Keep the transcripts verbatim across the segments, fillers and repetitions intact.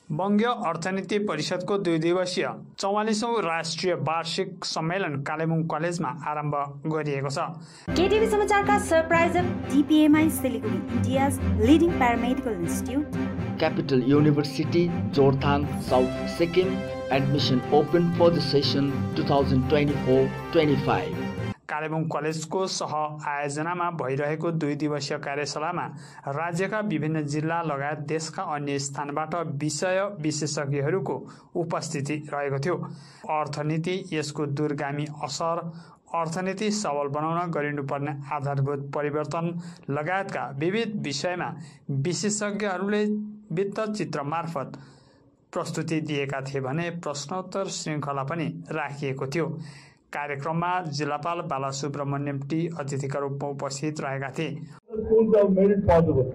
वंग्य अर्थनीति परिषदको दुई दिवसीय चौवालीसौं राष्ट्रिय वार्षिक सम्मेलन कालेबुङ कलेजमा आरम्भ गरिएको छ। केटिभी समाचारका सरप्राइजर DPMI Siliguri, India's leading paramedical institute, Capital University, Jorthang, South Sikkim. Admission open for the session twenty twenty-four twenty-five. Kalebung कलेजको सह आयोजनामा भइरहेको दुई दिवसीय कार्यशालामा राज्यका विभिन्न जिल्ला लगायत देशका अन्य स्थानबाट विषय विशेषज्ञहरूको उपस्थिति रहेको थियो। अर्थनीति, यसको दूरगामी असर, अर्थनीति सबल बनाउन गरिनुपर्ने आधारभूत परिवर्तन लगायतका विविध विषयमा विशेषज्ञहरूले वित्त चित्र मार्फत प्रस्तुति दिएका थिए भने प्रश्नोत्तर श्रृङ्खला पनि राखिएको थियो। कार्यक्रममा जिल्लापाल बालासुब्रमण्यम टी अतिथिका रूपमा उपस्थित रहेका थिए। Schools have made it possible.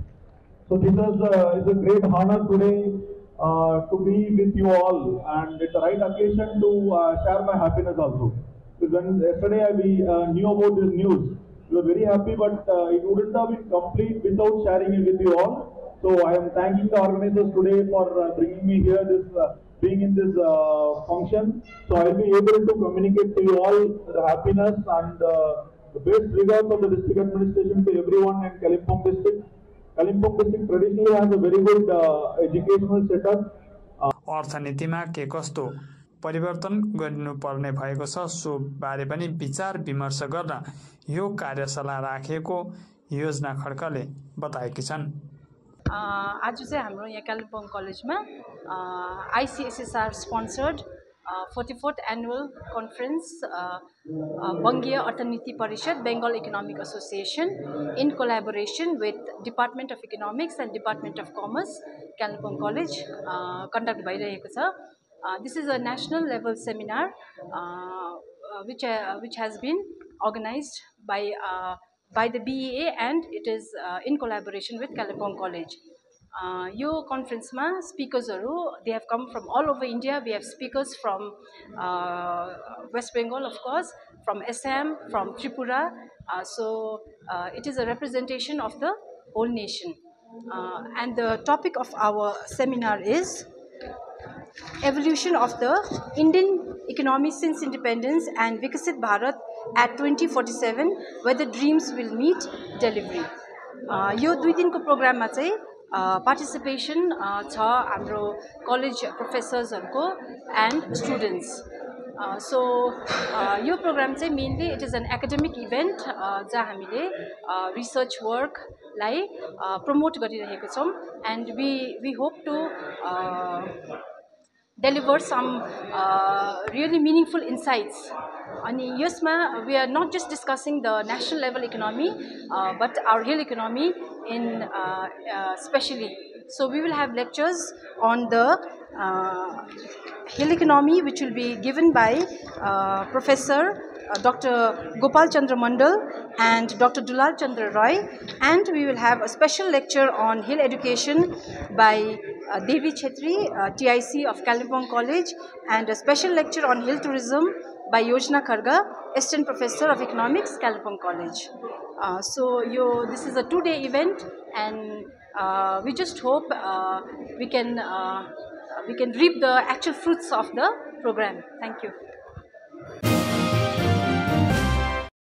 So this is a, is a great honor today uh, to be with you all, and it's the right occasion to uh, share my happiness also. Because when yesterday I we, uh, knew about this news, we were very happy, but uh, it wouldn't have been complete without sharing it with you all. So I am thanking the organizers today for uh, bringing me here, this uh, being in this uh, function. So I will be able to communicate to you all the happiness and uh, the best regards of the district administration to everyone in Kalimpong district. Kalimpong district traditionally has a very good uh, educational setup. अर्थनीतिमा के कस्तो परिवर्तन गर्नुपर्ने भएको छ so बारे पनि विचार विमर्श गर्न यो कार्यशाला राखेको योजना खड्काले बताएकी छन्। आज चाहिँ हाम्रो यहाँ कालिम्पोङ कलेजमा ICSSR sponsored forty-fourth annual conference वंगीय Arthaniti Parishad Bengal economic association in collaboration with department of economics and department of commerce Kalimpong college conduct भइरहेको छ। This is a national level seminar which uh, which has been organized by uh, by the B E A, and it is uh, in collaboration with Kalimpong College. Uh, यो conference मा speakers haru they have come from all over India. We have speakers from uh, West Bengal, of course, from Assam, from Tripura. Uh, so uh, it is a representation of the whole nation. Uh, and the topic of our seminar is evolution of the Indian economy since independence and Vikasit Bharat at twenty forty-seven, whether dreams will meet delivery. Uh, यो दुई दिनको प्रोग्राममा चाहिँ participation छ हाम्रो college प्रोफेसर्सहरुको and students. So यो program चाहिँ mainly it is an academic event जहाँ हामीले रिसर्च वर्कलाई प्रमोट गरिरहेको छौँ and we we hope to deliver some uh, really meaningful insights. And yesma, we are not just discussing the national level economy, uh, but our hill economy in uh, uh, specially. So we will have lectures on the uh, hill economy, which will be given by uh, Professor uh, Doctor Gopal Chandra Mandal and Doctor Dulal Chandra Roy, and we will have a special lecture on hill education by uh, Devi Chetri, uh, T I C of Kalimpong College, and a special lecture on hill tourism by Yojana Kharga, Assistant Professor of Economics, Kalimpong College. Uh, so yo, this is a two-day event, and uh, we just hope uh, we can uh, we can reap the actual fruits of the program. Thank you.